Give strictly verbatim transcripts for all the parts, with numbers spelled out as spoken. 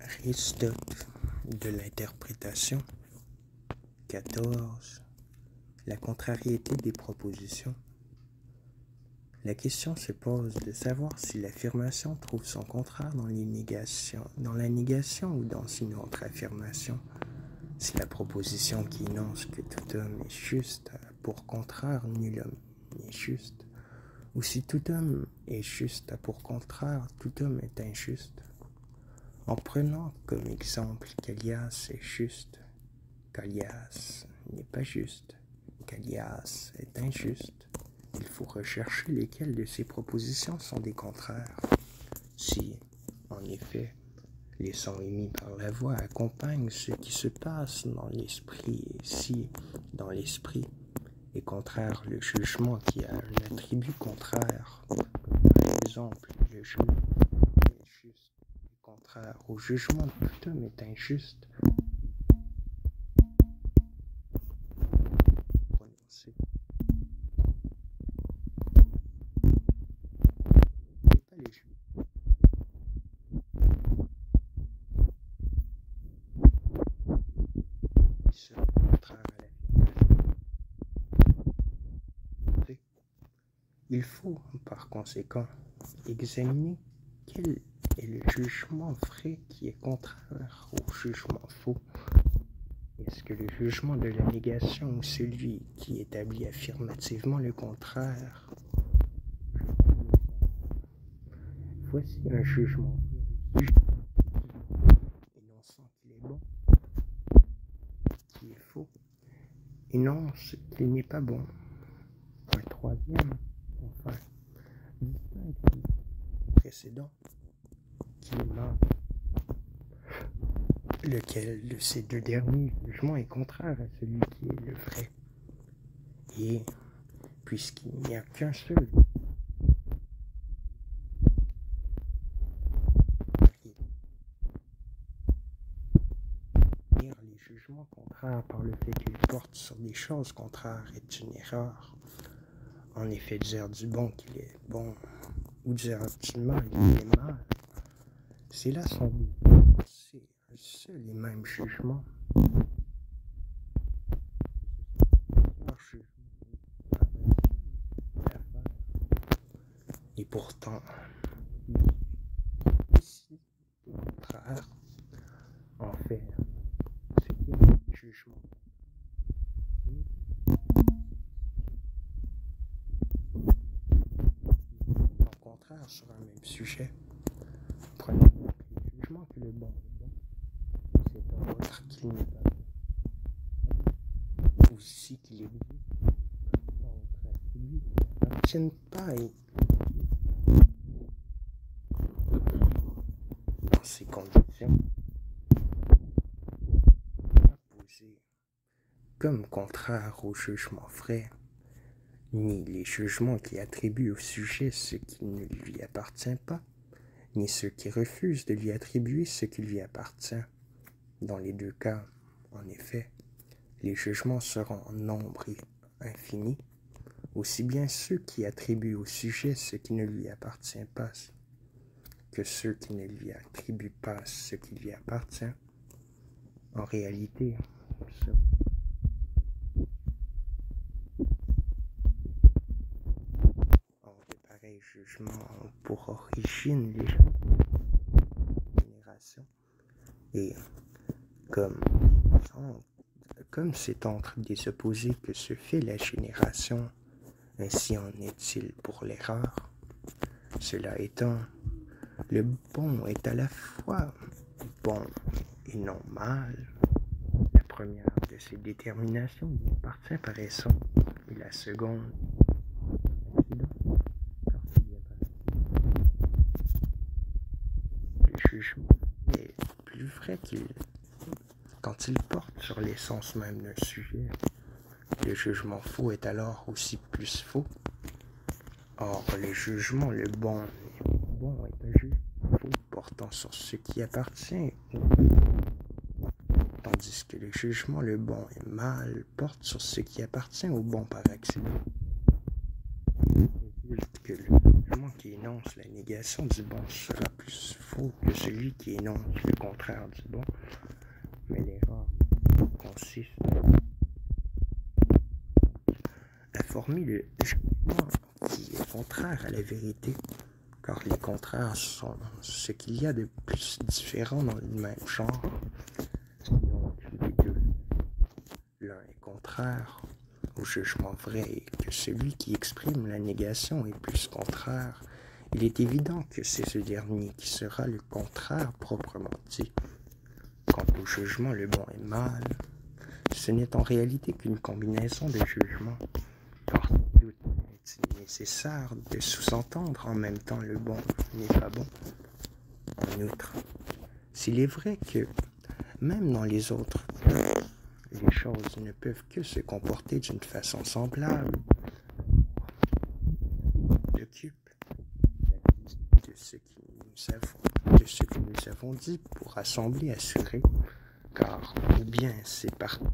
Aristote de l'interprétation. quatorze. La contrariété des propositions. La question se pose de savoir si l'affirmation trouve son contraire dans les négations, dans la négation ou dans une autre affirmation. Si la proposition qui énonce que tout homme est juste a pour contraire nul homme n'est juste, ou si tout homme est juste a pour contraire tout homme est injuste. En prenant comme exemple qu'Elias est juste, qu'Elias n'est pas juste, qu'Elias est injuste, il faut rechercher lesquelles de ces propositions sont des contraires. Si, en effet, les sons émis par la voix accompagnent ce qui se passe dans l'esprit, et si, dans l'esprit, est contraire le jugement qui a un attribut contraire, par exemple, le jeu est juste, et contraire au jugement de tout homme est injuste, prononcé. Pas les jeux. Ce contraire à l'affirmation. Il faut, par conséquent, examiner quel est le jugement vrai qui est contraire au jugement faux. Est-ce que le jugement de la négation ou celui qui établit affirmativement le contraire? Voici un jugement énonçant qu'il est bon, qui est faux, énonce qu'il n'est pas bon. Un troisième, enfin, distingue du précédent, qui est mal. Lequel de ces deux derniers jugements est contraire à celui qui est le vrai. Et puisqu'il n'y a qu'un seul, les jugements contraires par le fait qu'ils portent sur des choses contraires est une erreur. En effet, dire du bon qu'il est bon ou dire du mal qu'il est mal, c'est là son but. C'est un seul et même jugement. Et pourtant, ici, au contraire, en fait, ce qui est un jugement. Au contraire, sur un même sujet, prenons le jugement que le bon est bon, c'est un autre qu'il n'est pas bon. Aussi qu'il existe entre attributs qui n'appartiennent pas et dans ces conditions posées comme contraire au jugement vrai, ni les jugements qui attribuent au sujet ce qui ne lui appartient pas, ni ceux qui refusent de lui attribuer ce qui lui appartient. Dans les deux cas, en effet, les jugements seront en nombre infini, aussi bien ceux qui attribuent au sujet ce qui ne lui appartient pas, que ceux qui ne lui attribuent pas ce qui lui appartient. En réalité, ce pareils jugements ont pour origine les générations. Et comme, comme c'est entre des opposés que se fait la génération, ainsi en est-il pour l'erreur. Cela étant, le bon est à la fois bon et non mal. La première de ces déterminations lui appartient par essence, et la seconde, le jugement est plus vrai qu'il quand il porte sur l'essence même d'un sujet. Le jugement faux est alors aussi plus faux. Or, le jugement, le bon, le bon est un jugement faux portant sur ce qui appartient, tandis que le jugement, le bon et mal porte sur ce qui appartient au bon par accident. Il résulte que le jugement qui énonce la négation du bon sera plus faux que celui qui énonce le contraire du bon, mais l'erreur consiste à former le jugement qui est contraire à la vérité, car les contraires sont ce qu'il y a de plus différent dans le même genre. Donc, les deux, l'un est contraire au jugement vrai et que celui qui exprime la négation est plus contraire. Il est évident que c'est ce dernier qui sera le contraire proprement dit. Quant au jugement, le bon et mal, ce n'est en réalité qu'une combinaison de jugements, car il est nécessaire de sous-entendre en même temps le bon n'est pas bon. En outre, s'il est vrai que, même dans les autres, les choses ne peuvent que se comporter d'une façon semblable, occupe de ce, qui nous avons, de ce que nous avons dit pour assembler assurer, car ou bien c'est partout,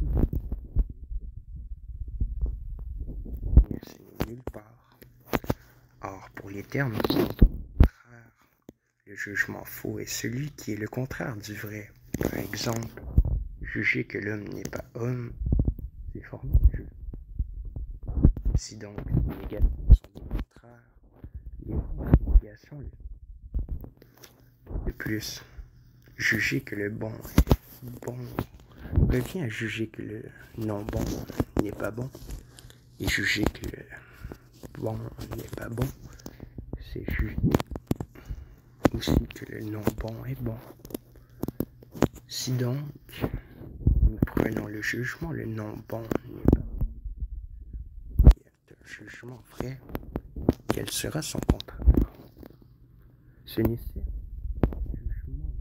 ou bien c'est nulle part. Or, pour les termes qui sont contraires, le jugement faux est celui qui est le contraire du vrai. Par exemple, juger que l'homme n'est pas homme, c'est former le jeu. Si donc les négations sont des contraires, les négations le sont. De plus, juger que le bon est bon revient à juger que le non bon n'est pas bon, et juger que le bon n'est pas bon, c'est juger aussi que le non bon est bon. Si donc nous prenons le jugement, le non bon n'est pas bon, il y a un jugement vrai, quel sera son contraire? Ce n'est certes un jugement,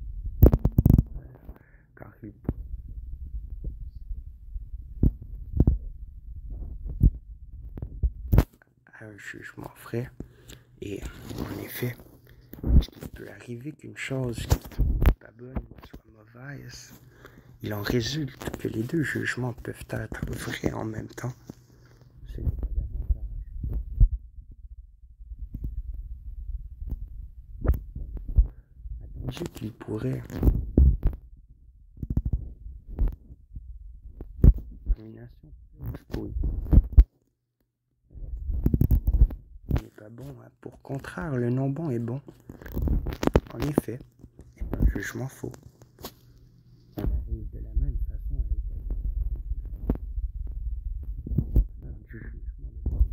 car il a un jugement vrai, et en effet, il peut arriver qu'une chose qui n'est pas bonne soit mauvaise. Il en résulte que les deux jugements peuvent être vrais en même temps. Ce n'est pas davantage. Attendu qu'il pourrait. Domination n'est pas bon. Pour contraire, le non bon est bon. En effet, c'est un jugement faux. On arrive de la même façon à établir du jugement de bon.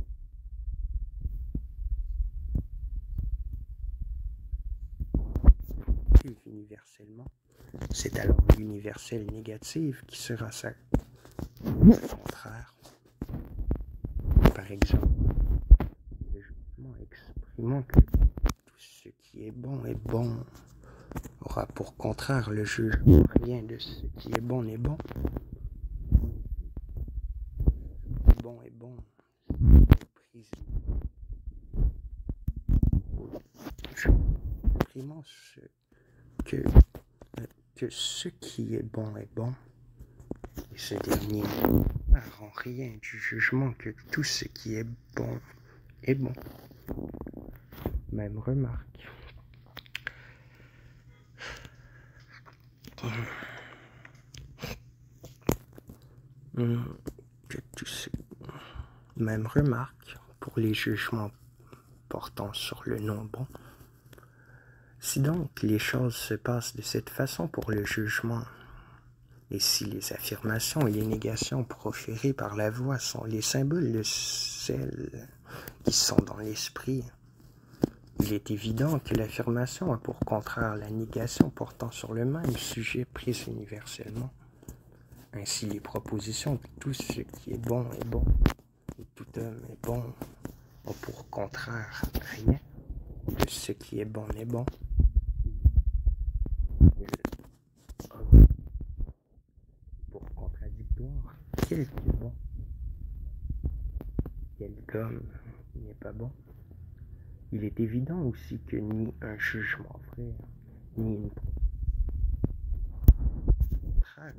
Universellement, c'est alors l'universel négatif qui sera sa contraire. Par exemple, le jugement exprimant que tout ce qui est bon est bon aura pour contraire le jugement rien de ce qui est bon n'est bon. Bon est bon, exprimant ce que, que ce qui est bon est bon, et ce dernier ne rend rien du jugement que tout ce qui est bon est bon. Même remarque. Que tout ce... Même remarque pour les jugements portant sur le non bon. Si donc les choses se passent de cette façon pour le jugement, et si les affirmations et les négations proférées par la voix sont les symboles de celles qui sont dans l'esprit, il est évident que l'affirmation a pour contraire la négation portant sur le même sujet prise universellement. Ainsi, les propositions de tout ce qui est bon est bon, et tout homme est bon, ont pour contraire rien de ce qui est bon n'est bon. Pour contradictoire, quel qui est bon, quel homme n'est pas bon. Il est évident aussi que ni un jugement vrai, ni une contraire